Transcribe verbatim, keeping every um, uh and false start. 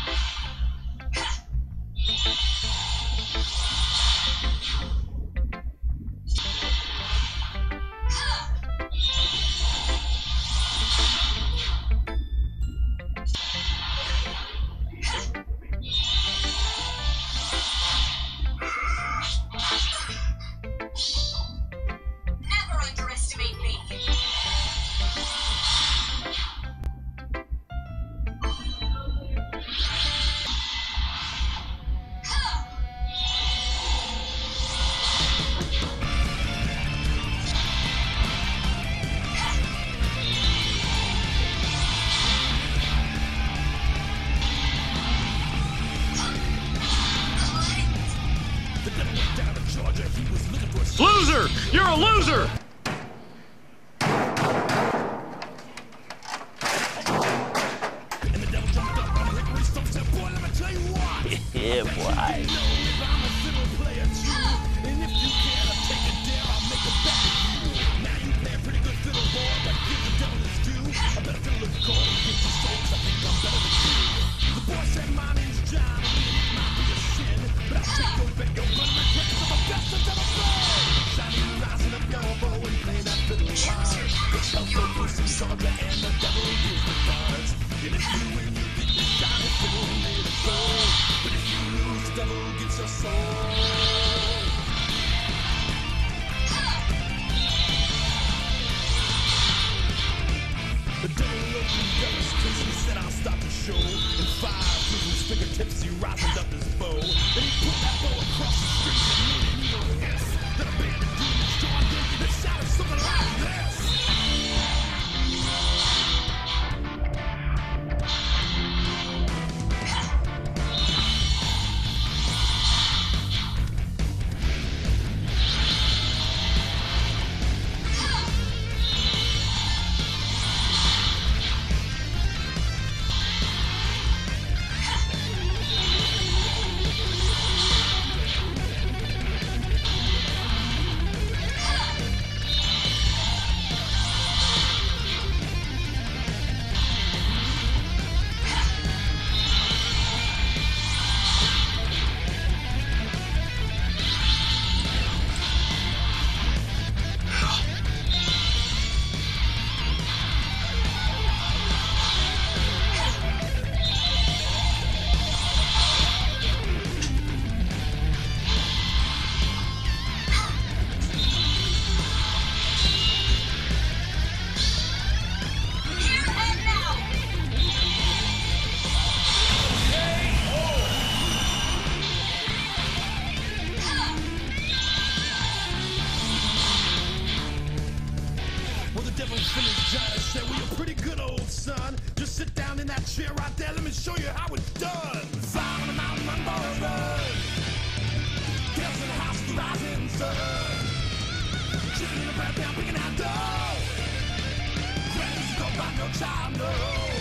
Loser! You're a loser! Yeah, boy. The devil wrote me devastation, said I'll stop the show. In five, with his fingertips, he risened up his bow. Then he put that bow across the street and made an evil hiss. Then a band of demons joined in and shouted something like this. Said, well, you're pretty good, old son. Just sit down in that chair right there. Let me show you how it's done. Fly on the mountain, run, boys, run. Girls in the house with the rising sun. Chicken in the back down, picking out dough. Granny's gonna buy no child, no.